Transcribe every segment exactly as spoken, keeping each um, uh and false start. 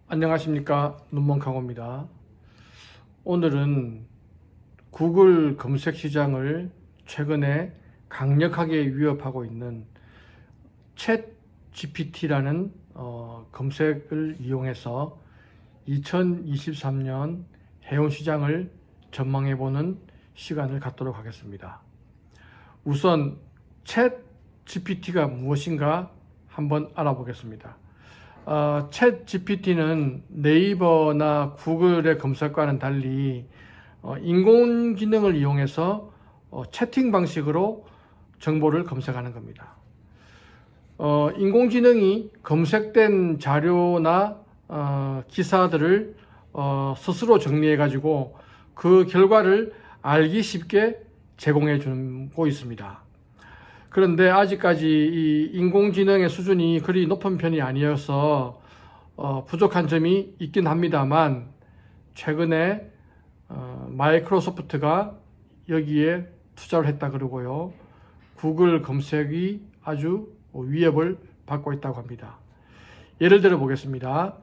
안녕하십니까, 눈먼강호입니다. 오늘은 구글 검색 시장을 최근에 강력하게 위협하고 있는 챗 지피티라는 어, 검색을 이용해서 이천이십삼 년 해운 시장을 전망해보는 시간을 갖도록 하겠습니다. 우선 챗 지피티가 무엇인가 한번 알아보겠습니다. 어, 챗 지피티는 네이버나 구글의 검색과는 달리 어, 인공지능을 이용해서 어, 채팅 방식으로 정보를 검색하는 겁니다. 어, 인공지능이 검색된 자료나 어, 기사들을 어, 스스로 정리해 가지고 그 결과를 알기 쉽게 제공해 주고 있습니다. 그런데 아직까지 이 인공지능의 수준이 그리 높은 편이 아니어서 어, 부족한 점이 있긴 합니다만, 최근에 어, 마이크로소프트가 여기에 투자를 했다 그러고요, 구글 검색이 아주 위협을 받고 있다고 합니다. 예를 들어 보겠습니다.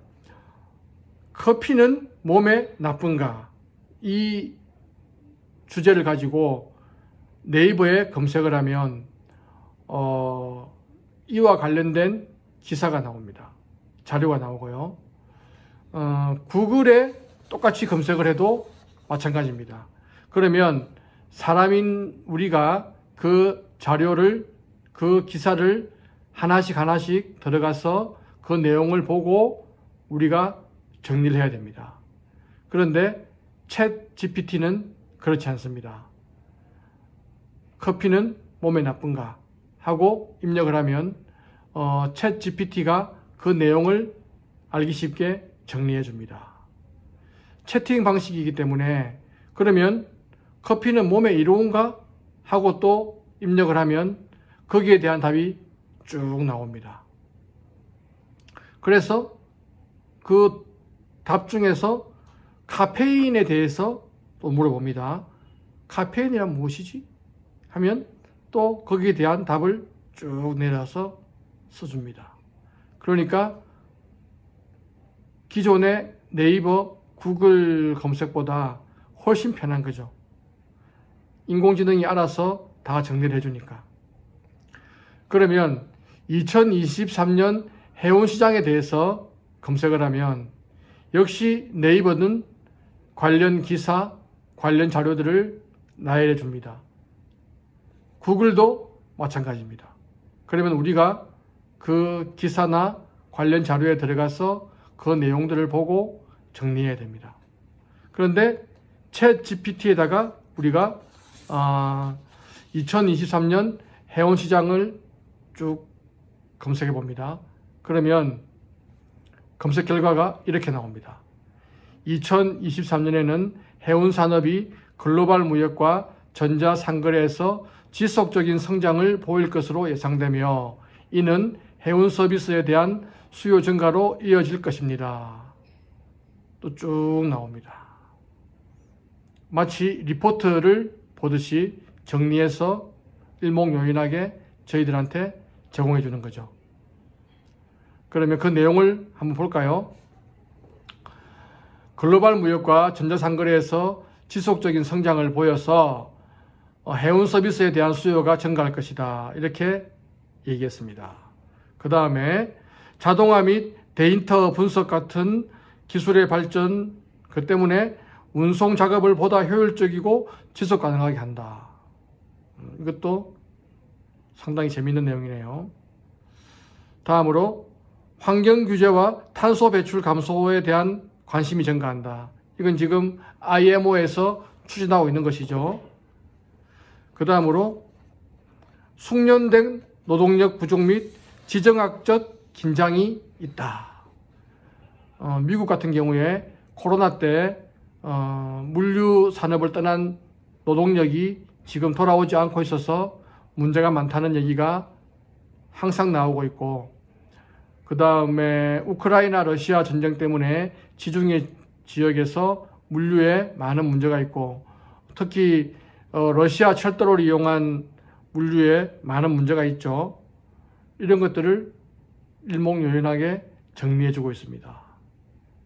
커피는 몸에 나쁜가? 이 주제를 가지고 네이버에 검색을 하면 어, 이와 관련된 기사가 나옵니다. 자료가 나오고요. 어, 구글에 똑같이 검색을 해도 마찬가지입니다. 그러면 사람인 우리가 그 자료를, 그 기사를 하나씩 하나씩 들어가서 그 내용을 보고 우리가 정리를 해야 됩니다. 그런데 챗 지피티는 그렇지 않습니다. 커피는 몸에 나쁜가 하고 입력을 하면 어, 챗 지피티가 그 내용을 알기 쉽게 정리해 줍니다. 채팅 방식이기 때문에, 그러면 커피는 몸에 이로운가 하고 또 입력을 하면 거기에 대한 답이 쭉 나옵니다. 그래서 그 답 중에서 카페인에 대해서 또 물어봅니다. 카페인이란 무엇이지? 하면 또 거기에 대한 답을 쭉 내려서 써줍니다. 그러니까 기존의 네이버, 구글 검색보다 훨씬 편한 거죠. 인공지능이 알아서 다 정리를 해주니까. 그러면 이천이십삼 년 해운 시장에 대해서 검색을 하면 역시 네이버는 관련 기사, 관련 자료들을 나열해 줍니다. 구글도 마찬가지입니다. 그러면 우리가 그 기사나 관련 자료에 들어가서 그 내용들을 보고 정리해야 됩니다. 그런데 챗 지피티에다가 우리가 아, 이천이십삼 년 해운 시장을 쭉 검색해 봅니다. 그러면 검색 결과가 이렇게 나옵니다. 이천이십삼 년에는 해운 산업이 글로벌 무역과 전자상거래에서 지속적인 성장을 보일 것으로 예상되며, 이는 해운 서비스에 대한 수요 증가로 이어질 것입니다. 또 쭉 나옵니다. 마치 리포트를 보듯이 정리해서 일목요연하게 저희들한테 제공해 주는 거죠. 그러면 그 내용을 한번 볼까요? 글로벌 무역과 전자상거래에서 지속적인 성장을 보여서 해운 서비스에 대한 수요가 증가할 것이다, 이렇게 얘기했습니다. 그 다음에 자동화 및 데이터 분석 같은 기술의 발전, 그 때문에 운송 작업을 보다 효율적이고 지속 가능하게 한다. 이것도 상당히 재미있는 내용이네요. 다음으로 환경 규제와 탄소 배출 감소에 대한 관심이 증가한다. 이건 지금 아이엠오에서 추진하고 있는 것이죠. 그 다음으로 숙련된 노동력 부족 및 지정학적 긴장이 있다. 어, 미국 같은 경우에 코로나 때 어, 물류 산업을 떠난 노동력이 지금 돌아오지 않고 있어서 문제가 많다는 얘기가 항상 나오고 있고, 그 다음에 우크라이나 러시아 전쟁 때문에 지중해 지역에서 물류에 많은 문제가 있고, 특히 어, 러시아 철도를 이용한 물류에 많은 문제가 있죠. 이런 것들을 일목요연하게 정리해주고 있습니다.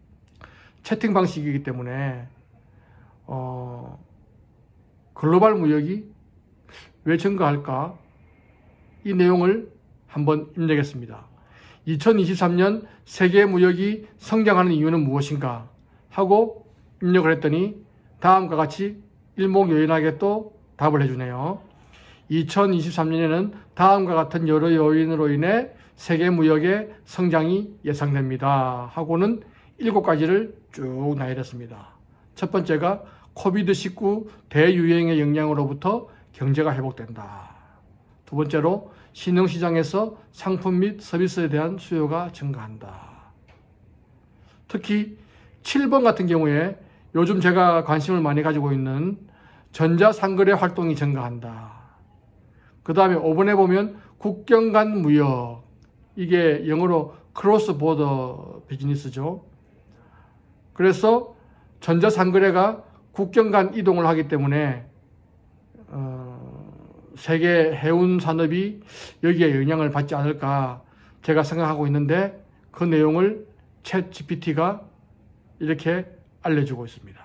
채팅 방식이기 때문에 어, 글로벌 무역이 왜 증가할까? 이 내용을 한번 입력했습니다. 이천이십삼 년 세계 무역이 성장하는 이유는 무엇인가? 하고 입력을 했더니 다음과 같이 일목요연하게 또 답을 해주네요. 이천이십삼 년에는 다음과 같은 여러 요인으로 인해 세계 무역의 성장이 예상됩니다. 하고는 일곱 가지를 쭉 나열했습니다. 첫 번째가 코비드 십구 대유행의 영향으로부터 경제가 회복된다. 두 번째로 신흥시장에서 상품 및 서비스에 대한 수요가 증가한다. 특히 칠 번 같은 경우에 요즘 제가 관심을 많이 가지고 있는 전자상거래 활동이 증가한다. 그 다음에 오 번에 보면 국경 간 무역, 이게 영어로 크로스 보더 비즈니스죠. 그래서 전자상거래가 국경 간 이동을 하기 때문에 어, 세계 해운 산업이 여기에 영향을 받지 않을까 제가 생각하고 있는데, 그 내용을 챗 지피티가 이렇게 알려주고 있습니다.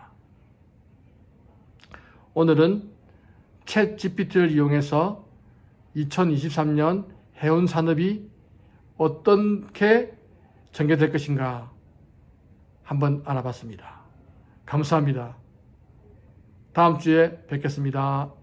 오늘은 챗 지피티를 이용해서 이천이십삼 년 해운 산업이 어떻게 전개될 것인가 한번 알아봤습니다. 감사합니다. 다음 주에 뵙겠습니다.